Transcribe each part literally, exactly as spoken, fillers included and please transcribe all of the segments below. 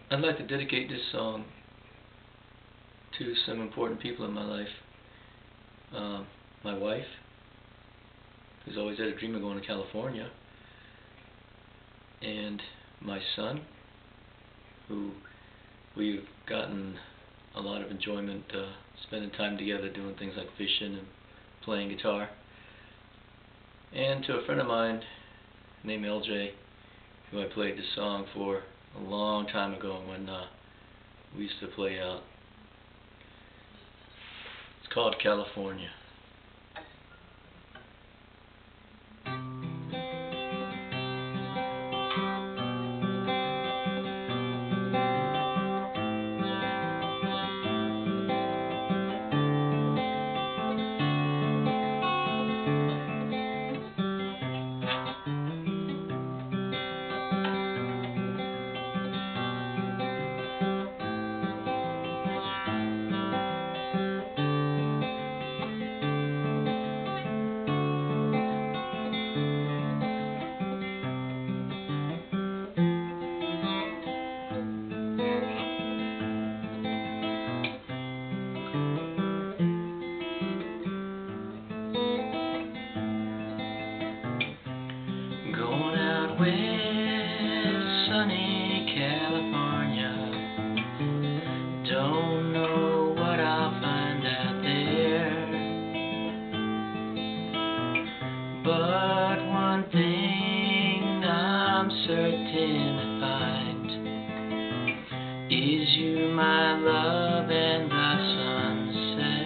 I'd like to dedicate this song to some important people in my life. Um, my wife, who's always had a dream of going to California, and my son, who we've gotten a lot of enjoyment uh, spending time together doing things like fishing and playing guitar, and to a friend of mine named L J, who I played this song for a long time ago when uh, we used to play out. It's called California. Going out west, sunny California. Don't know what I'll find out there, but one thing I'm certain to find is you, my love, and the sunset.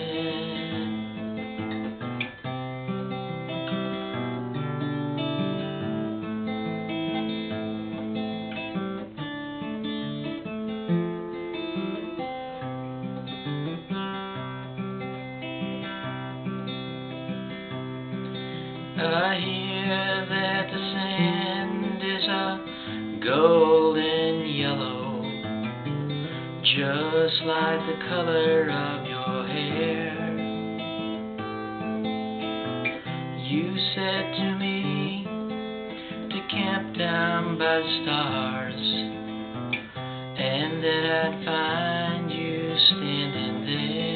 I hear that the sand is a golden yellow, just like the color of your hair. You said to me to camp down by the stars, and that I'd find you standing there.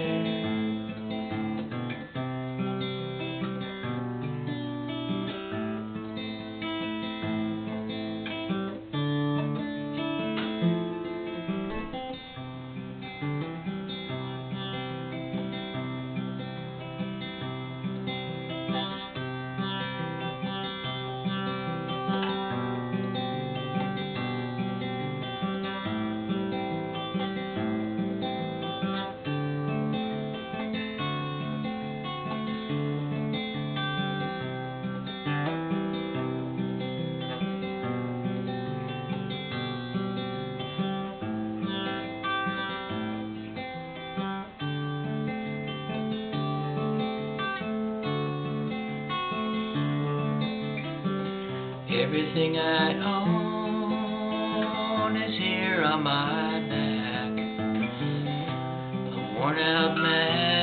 Everything I own is here on my back, a worn out man.